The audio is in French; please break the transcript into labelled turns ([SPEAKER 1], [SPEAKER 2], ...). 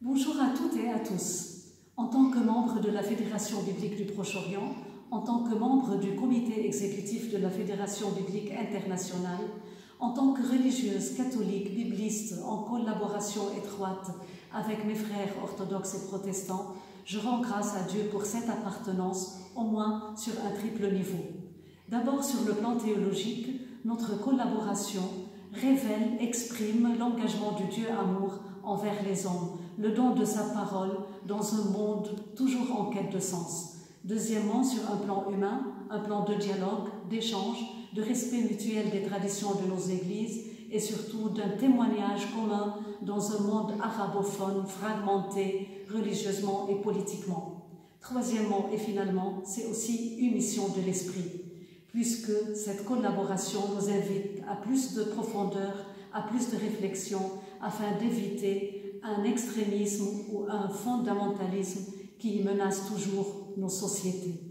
[SPEAKER 1] Bonjour à toutes et à tous. En tant que membre de la Fédération biblique du Proche-Orient, en tant que membre du comité exécutif de la Fédération biblique internationale, en tant que religieuse catholique bibliste en collaboration étroite avec mes frères orthodoxes et protestants, je rends grâce à Dieu pour cette appartenance, au moins sur un triple niveau. D'abord sur le plan théologique, notre collaboration révèle, exprime l'engagement du Dieu amour envers les hommes, le don de sa parole dans un monde toujours en quête de sens. Deuxièmement, sur un plan humain, un plan de dialogue, d'échange, de respect mutuel des traditions de nos églises et surtout d'un témoignage commun dans un monde arabophone fragmenté religieusement et politiquement. Troisièmement et finalement, c'est aussi une mission de l'esprit, puisque cette collaboration nous invite à plus de profondeur, à plus de réflexion, afin d'éviter un extrémisme ou un fondamentalisme qui menace toujours nos sociétés.